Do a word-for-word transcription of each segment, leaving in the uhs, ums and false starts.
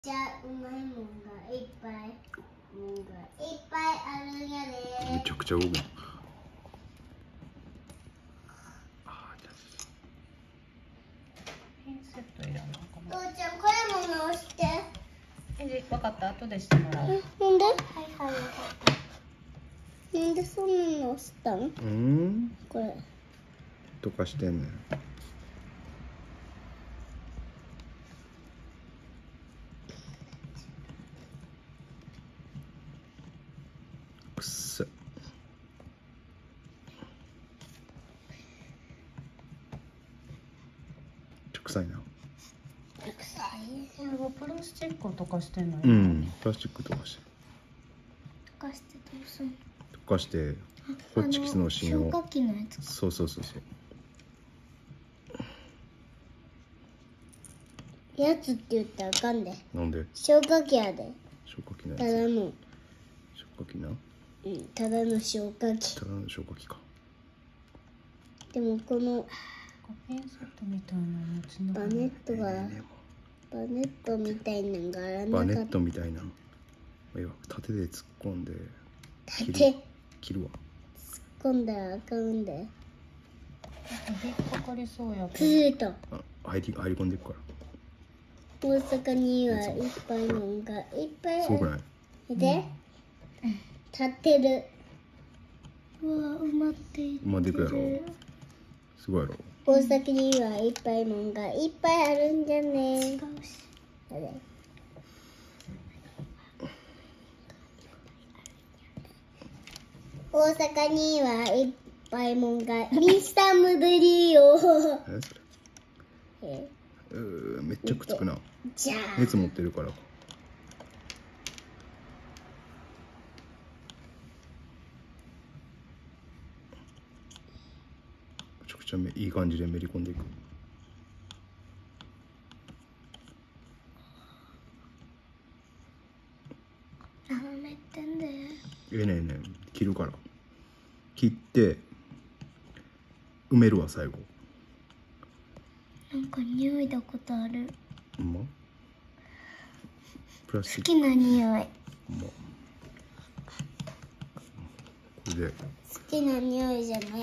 じゃあうまいもんがいっぱいもんがいっぱいあるんやで。 めちゃくちゃ多い。 ピンセットいらんのかな。 父ちゃんこれも直して。 え、分かった。後でしてもらう。 なんで？はいはい。なんでそんなの押したの？ うん。 これ。 とかしてんねん。くっせ。臭いな。 臭い。 これはプラスチックを溶かしてんのよ。 うん、プラスチック溶かして。 溶かしてどうすんの？ 溶かしてホッチキスの芯を。 消火器のやつか。 そうそうそうそう。 やつって言ったらあかんで。 なんで？ 消火器やで。 消火器のやつ。 ただの。 消火器な。 うん、ただの消火器。 ただの消火器か。 でもこのピンセットみたいなのつなバがる。 ネットが、 ねバネットみたいなのがあらなかった。 バネットみたいな。いや、縦で突っ込んで。切る縦。 切るわ。 突っ込んだらあかんで。 引っかかりそうやけずど。 ーっと。 あ、入り入り込んでいくから。 大阪にはいっぱいもんがいっぱいある。 すごくない？ 見て、立ってる。うわ、埋まっていってる。 埋まっていくやろ。すごいやろ。 大阪にはいっぱいもんがいっぱいあるんじゃね。違うし。あれ。大阪にはいっぱいもんがミスタームブリーよ。 え、それ。 え、 うー、めっちゃくっつくな。 じゃあ。 熱持ってるから。めちゃくちゃめいい感じでめり込んでいく。 あ、めってんで。 ええねんねん、切るから。切って埋めるわ最後。 なんか匂いだことある。 ほんま？プラスチック。 好きな匂い。 ほんま。これで。 好きな匂いじゃない。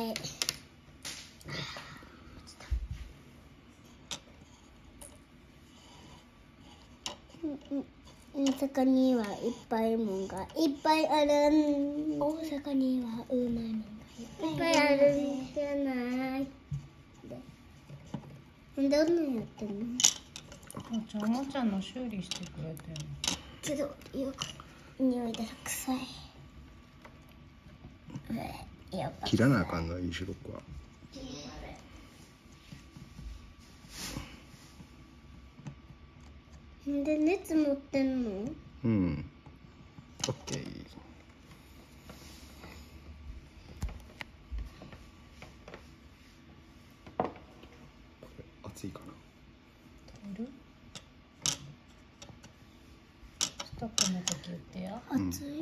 うんうん。大阪にはいっぱいもんがいっぱいあるん。大阪にはうまいもんがいっぱいあるんじゃない。で、どんなんやってんの？ 父ちゃん、おもちゃの修理してくれてんの。 けど、よく匂いが臭い。うえ、やっぱ切らなあかんの、インシュロックは。 なんで熱持ってんの？ うん。オッケー。熱いかな。 取る？ストップの時言ってや。 熱い？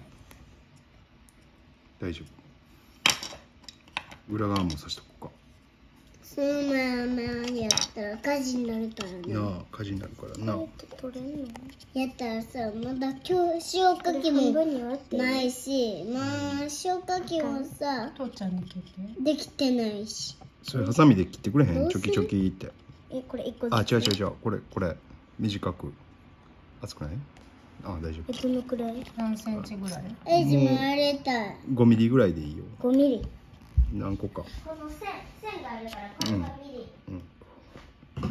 大丈夫。裏側も刺しとこうか。 そのままやったら火事になるからね。 なあ、火事になるからな。 取れんの？やったらさ、まだ今日消火器もないし、まあ消火器もさ、 父ちゃんに切って。 できてないし。 それハサミで切ってくれへん？ どうするチョキチョキって。 え、これ一個あ、 ずつ。 違う違う違う。これこれ短く。熱くない？あ、大丈え、 夫。 どのくらい？ 何センチぐらい？ え、自分あれたい。 ごミリぐらいでいいよ。 ごミリ。 何個か。 この線、線があるから、これがミリ。 うん。 に線。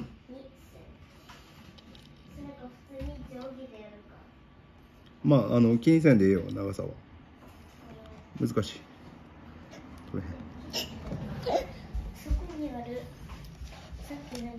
それか普通に定規でやるか。 まあ、あの気にせんでええよ、長さは。難しい。取れへん。 そこにある。さっき何？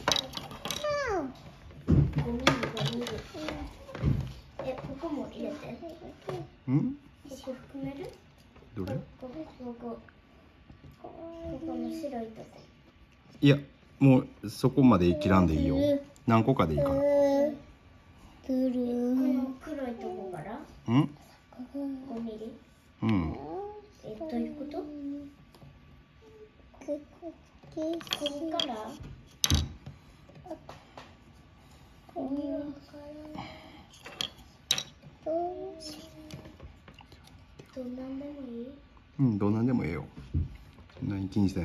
ごミリ、ごミリ。え、ここも入れて。 ん？ ここ含める？ どれ？ ここ、ここ。ここの白いとこ。 いや、もうそこまで切らんでいいよ。何個かでいいから。 くる。この黒いとこから。 うん？ ごミリ。 うん。 え、どういうこと？ここから。ここから。 どんなんでもいい？ うんどんなんでもええよ。何気にせえへん。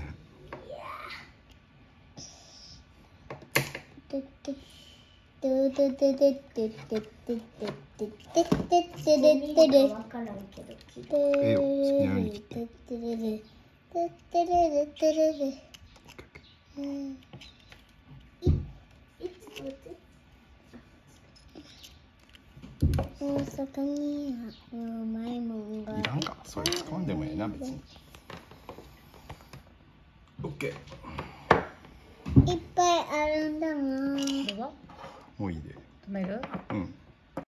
ドゥドゥドゥドゥドゥドゥドゥドゥドゥドゥドゥドゥドゥドゥ。わからんけど。 ええよ、好きなように切って。 ドゥドゥドゥドゥドゥドゥドゥドゥ。うん。い、いつどうぞ。大阪にはうまいもんがいらんか、それ使わんでもええな別に。オッケー。 いっぱいあるんだもん。 これはもういいで。 止める？ うん。